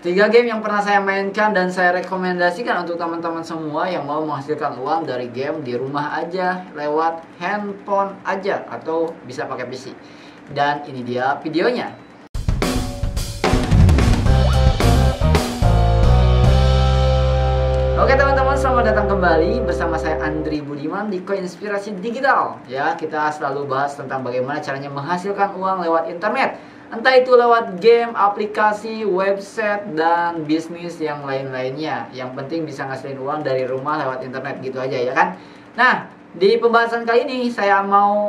Tiga game yang pernah saya mainkan dan saya rekomendasikan untuk teman-teman semua yang mau menghasilkan uang dari game di rumah aja, lewat handphone aja, atau bisa pakai PC. Dan ini dia videonya. Oke teman-teman, selamat datang kembali bersama saya Andri Budiman di Koinspirasi Digital. Ya, kita selalu bahas tentang bagaimana caranya menghasilkan uang lewat internet. Entah itu lewat game, aplikasi, website, dan bisnis yang lain-lainnya. Yang penting bisa ngasilin uang dari rumah lewat internet gitu aja ya kan. Nah, di pembahasan kali ini saya mau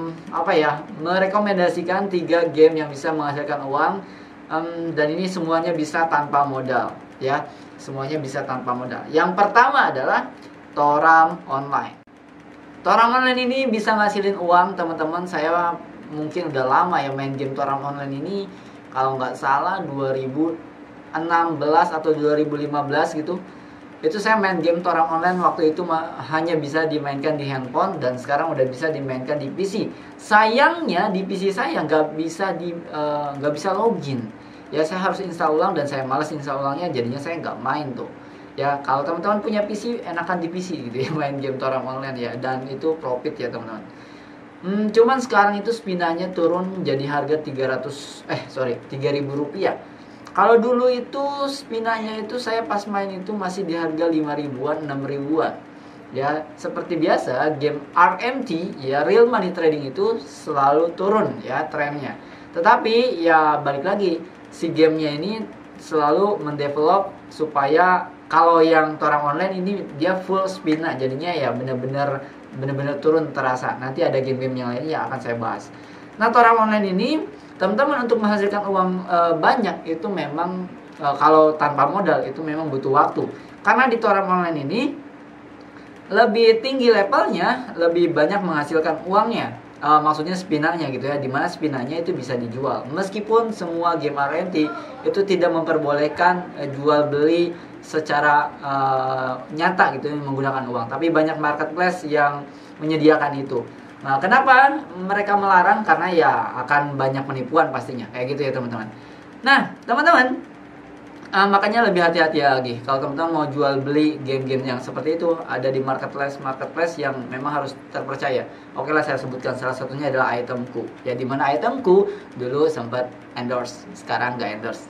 merekomendasikan 3 game yang bisa menghasilkan uang. Dan ini semuanya bisa tanpa modal ya. Semuanya bisa tanpa modal. Yang pertama adalah Toram Online. Toram Online ini bisa ngasilin uang teman-teman. Saya mungkin udah lama ya main game Toram Online ini. Kalau nggak salah 2016 atau 2015 gitu. Itu saya main game Toram Online waktu itu hanya bisa dimainkan di handphone, dan sekarang udah bisa dimainkan di PC. Sayangnya di PC saya nggak bisa login. Ya, saya harus install ulang dan saya malas install ulangnya, jadinya saya nggak main tuh. Ya, kalau teman-teman punya PC, enakan di PC gitu ya main game Toram Online ya, dan itu profit ya teman-teman. Cuman sekarang itu spinanya turun jadi harga 3.000 rupiah. Kalau dulu itu spinanya itu saya pas main itu masih di harga 5 ribuan, 6 ribuan. Ya, seperti biasa game RMT ya, real money trading itu selalu turun ya trennya. Tetapi ya balik lagi, si gamenya ini selalu mendevelop supaya kalau yang Toram Online ini dia full spina, jadinya ya benar-benar turun terasa. Nanti ada game-game yang lain yang akan saya bahas. Nah, Toram Online ini teman-teman untuk menghasilkan uang banyak itu memang kalau tanpa modal itu memang butuh waktu. Karena di Toram Online ini lebih tinggi levelnya, lebih banyak menghasilkan uangnya. Maksudnya spinanya gitu ya, dimana spinanya itu bisa dijual. Meskipun semua game RMT itu tidak memperbolehkan jual beli secara nyata gitu menggunakan uang, tapi banyak marketplace yang menyediakan itu. Nah, kenapa mereka melarang? Karena ya akan banyak penipuan pastinya, kayak gitu ya teman-teman. Nah teman-teman, makanya lebih hati-hati lagi kalau teman-teman mau jual beli game-game yang seperti itu. Ada di marketplace yang memang harus terpercaya. Oke lah, saya sebutkan salah satunya adalah Itemku ya, dimana Itemku dulu sempat endorse, sekarang nggak endorse.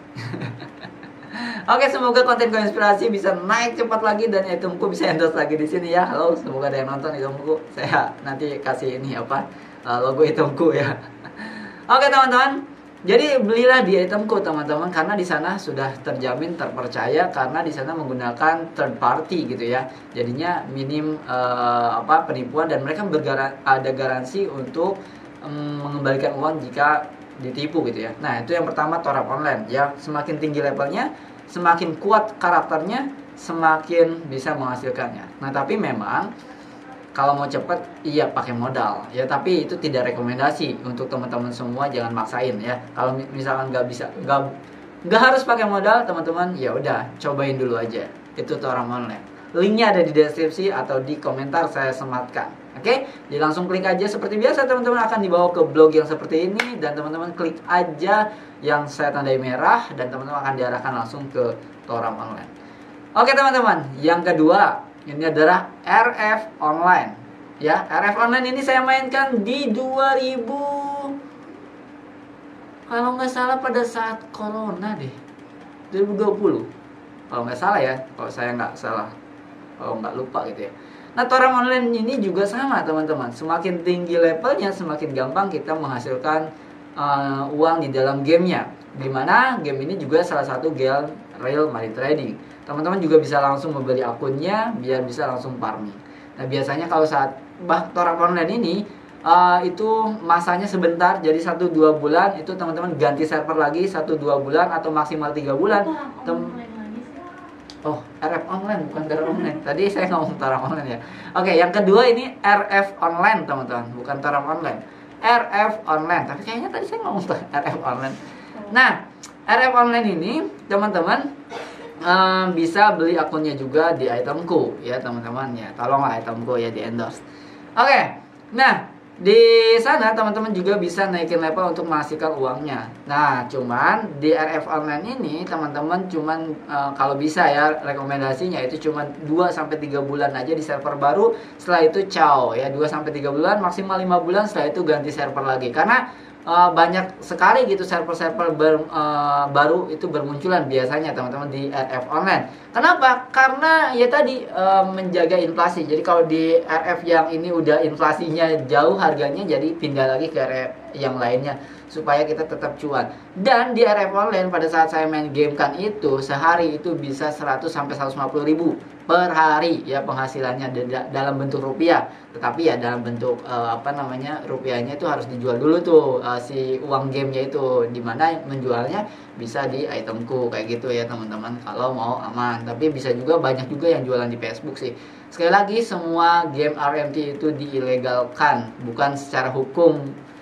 Oke, semoga konten Koinspirasi bisa naik cepat lagi dan Itemku bisa endorse lagi di sini ya. Halo, semoga ada yang nonton Itemku. Saya nanti kasih ini logo Itemku ya. Oke teman-teman, jadi belilah di Itemku teman-teman, karena di sana sudah terjamin terpercaya, karena di sana menggunakan third party gitu ya. Jadinya minim penipuan, dan mereka ada garansi untuk mengembalikan uang jika ditipu gitu ya. Nah, itu yang pertama, Toram Online ya. Semakin tinggi levelnya, semakin kuat karakternya, semakin bisa menghasilkannya. Nah, tapi memang kalau mau cepet, iya pakai modal ya, tapi itu tidak rekomendasi untuk teman-teman semua, jangan maksain ya. Kalau misalkan nggak harus pakai modal teman-teman, ya udah cobain dulu aja itu Toram Online. Linknya ada di deskripsi atau di komentar saya sematkan. Oke, jadi langsung klik aja seperti biasa teman-teman, akan dibawa ke blog yang seperti ini, dan teman-teman klik aja yang saya tandai merah dan teman-teman akan diarahkan langsung ke Toram Online. Oke teman-teman, yang kedua ini adalah RF Online. Ya, RF Online ini saya mainkan di 2000, kalau nggak salah pada saat Corona deh, 2020. Kalau nggak salah ya, kalau saya nggak salah, kalau nggak lupa gitu ya. Nah, Toram Online ini juga sama teman-teman. Semakin tinggi levelnya, semakin gampang kita menghasilkan uang di dalam gamenya. Dimana game ini juga salah satu game real money trading. Teman-teman juga bisa langsung membeli akunnya biar bisa langsung farming. Nah, biasanya kalau saat Toram Online ini itu masanya sebentar, jadi 1-2 bulan itu teman-teman ganti server lagi 1-2 bulan atau maksimal 3 bulan. RF Online bukan Toram Online. Tadi saya ngomong Toram Online ya. Oke, yang kedua ini RF Online teman-teman, bukan Toram Online. RF Online. Tapi kayaknya tadi saya ngomong RF Online. Nah, RF Online ini teman-teman bisa beli akunnya juga di Itemku ya teman-teman ya. Tolonglah Itemku ya di endorse. Oke. Nah, Di sana teman-teman juga bisa naikin level untuk menghasilkan uangnya. Nah, cuman di RF Online ini teman-teman cuman kalau bisa ya rekomendasinya itu cuman 2 sampai 3 bulan aja di server baru. Setelah itu ciao ya, 2 sampai 3 bulan, maksimal 5 bulan, setelah itu ganti server lagi. Karena banyak sekali gitu server-server baru itu bermunculan biasanya teman-teman di RF Online. Kenapa? Karena ya tadi menjaga inflasi. Jadi kalau di RF yang ini udah inflasinya jauh harganya, jadi pindah lagi ke RF yang lainnya supaya kita tetap cuan. Dan di RF Online pada saat saya main game kan itu sehari itu bisa 100 sampai 150 ribu per hari ya penghasilannya dalam bentuk rupiah. Tetapi ya dalam bentuk rupiahnya itu harus dijual dulu tuh si uang gamenya itu, dimana menjualnya bisa di itemku kayak gitu ya teman-teman kalau mau aman. Tapi bisa juga banyak juga yang jualan di Facebook sih. Sekali lagi semua game RMT itu diilegalkan, bukan secara hukum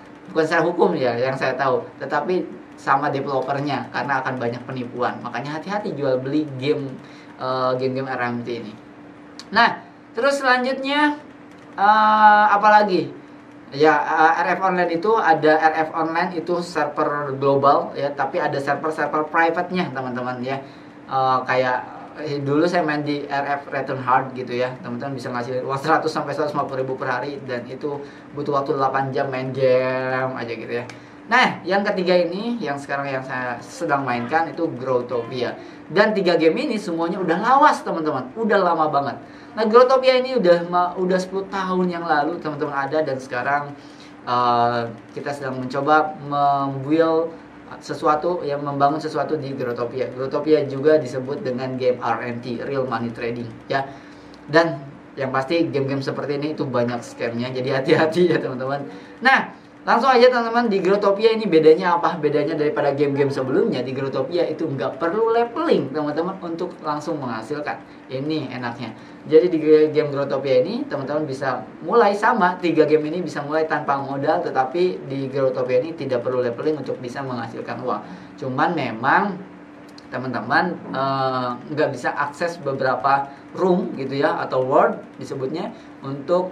ya yang saya tahu, tetapi sama developernya karena akan banyak penipuan. Makanya hati-hati jual beli game-game RMT ini. Nah, terus selanjutnya apalagi? Ya, RF Online itu ada RF Online itu server global ya, tapi ada server private-nya teman-teman ya. Kayak dulu saya main di RF Return Hard gitu ya, teman-teman bisa ngasih uang 100 sampai 150 ribu per hari, dan itu butuh waktu 8 jam main game aja gitu ya. Nah, yang ketiga ini yang sekarang yang saya sedang mainkan itu Growtopia. Dan 3 game ini semuanya udah lawas teman-teman, udah lama banget. Nah, Growtopia ini udah 10 tahun yang lalu teman-teman ada, dan sekarang kita sedang mencoba membuild sesuatu yang membangun sesuatu di Growtopia. Growtopia juga disebut dengan game RMT, Real Money Trading ya. Dan yang pasti game-game seperti ini itu banyak scamnya, jadi hati-hati ya teman-teman. Nah, langsung aja teman-teman, di Growtopia ini bedanya apa? Bedanya daripada game-game sebelumnya, di Growtopia itu nggak perlu leveling teman-teman untuk langsung menghasilkan. Ini enaknya. Jadi di game Growtopia ini teman-teman bisa mulai sama, 3 game ini bisa mulai tanpa modal, tetapi di Growtopia ini tidak perlu leveling untuk bisa menghasilkan uang. Cuman memang teman-teman nggak bisa akses beberapa room gitu ya, atau world disebutnya, untuk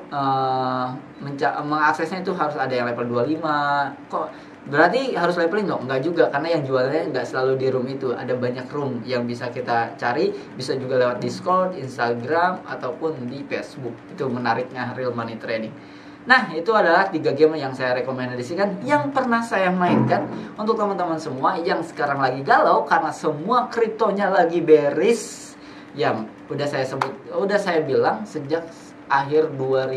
mengaksesnya itu harus ada yang level 25. Kok berarti harus leveling dong? Enggak juga, karena yang jualannya nggak selalu di room itu, ada banyak room yang bisa kita cari, bisa juga lewat Discord, Instagram, ataupun di Facebook. Itu menariknya Real Money Trading. Nah, itu adalah 3 game yang saya rekomendasikan, yang pernah saya mainkan untuk teman-teman semua yang sekarang lagi galau karena semua kriptonya lagi bearish. Yang udah saya bilang sejak akhir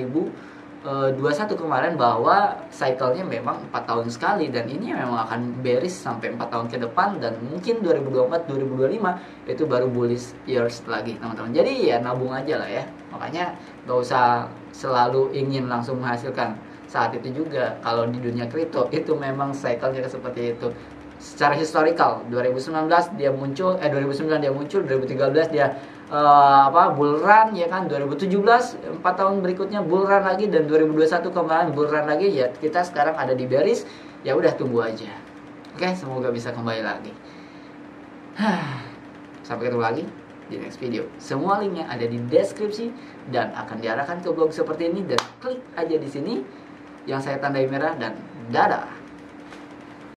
2021 kemarin bahwa cycle-nya memang 4 tahun sekali, dan ini memang akan bearish sampai 4 tahun ke depan, dan mungkin 2024 2025 itu baru bullish years lagi teman-teman. Jadi ya nabung aja lah ya. Makanya gak usah selalu ingin langsung menghasilkan. Saat itu juga kalau di dunia kripto itu memang cycle-nya seperti itu. Secara historical 2019 dia muncul, 2009 dia muncul, 2013 dia bull run ya kan, 2017 4 tahun berikutnya bull run lagi, dan 2021 kemarin bull run lagi ya. Kita sekarang ada di bearish, ya udah tunggu aja. Oke, semoga bisa kembali lagi. Sampai ketemu lagi di next video. Semua linknya ada di deskripsi dan akan diarahkan ke blog seperti ini, dan klik aja di sini yang saya tandai merah, dan dadah.